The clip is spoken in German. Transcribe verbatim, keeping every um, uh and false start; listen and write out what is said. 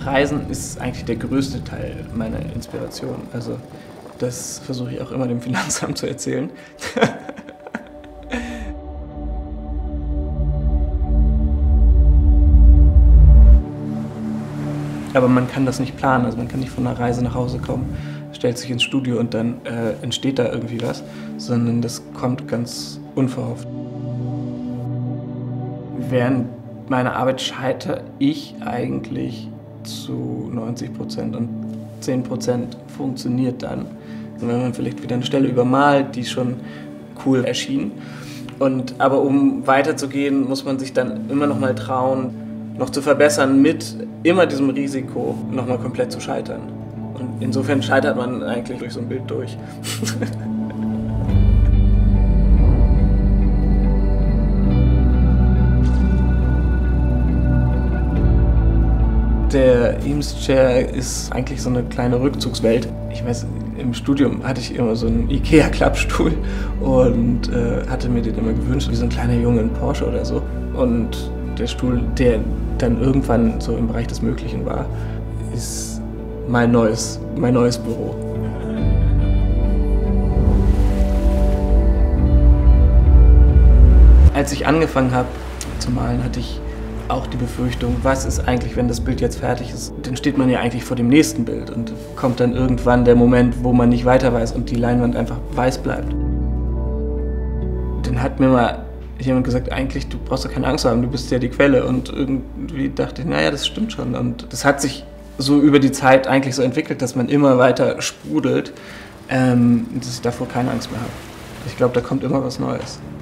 Reisen ist eigentlich der größte Teil meiner Inspiration. Also das versuche ich auch immer dem Finanzamt zu erzählen. Aber man kann das nicht planen, also man kann nicht von einer Reise nach Hause kommen, stellt sich ins Studio und dann äh, entsteht da irgendwie was, sondern das kommt ganz unverhofft. Während meiner Arbeit scheitere ich eigentlich zu neunzig Prozent und zehn Prozent funktioniert dann. Und wenn man vielleicht wieder eine Stelle übermalt, die schon cool erschien. Und, aber um weiterzugehen, muss man sich dann immer noch mal trauen, noch zu verbessern mit immer diesem Risiko, noch mal komplett zu scheitern. Und insofern scheitert man eigentlich durch so ein Bild durch. Der Eames Chair ist eigentlich so eine kleine Rückzugswelt. Ich weiß, im Studium hatte ich immer so einen Ikea-Klappstuhl und äh, hatte mir den immer gewünscht, wie so ein kleiner Junge in Porsche oder so. Und der Stuhl, der dann irgendwann so im Bereich des Möglichen war, ist mein neues, mein neues Büro. Als ich angefangen habe zu malen, hatte ich auch die Befürchtung, was ist eigentlich, wenn das Bild jetzt fertig ist? Dann steht man ja eigentlich vor dem nächsten Bild und kommt dann irgendwann der Moment, wo man nicht weiter weiß und die Leinwand einfach weiß bleibt. Dann hat mir mal jemand gesagt, eigentlich, du brauchst ja keine Angst haben, du bist ja die Quelle. Und irgendwie dachte ich, naja, das stimmt schon. Und das hat sich so über die Zeit eigentlich so entwickelt, dass man immer weiter sprudelt, ähm, dass ich davor keine Angst mehr habe. Ich glaube, da kommt immer was Neues.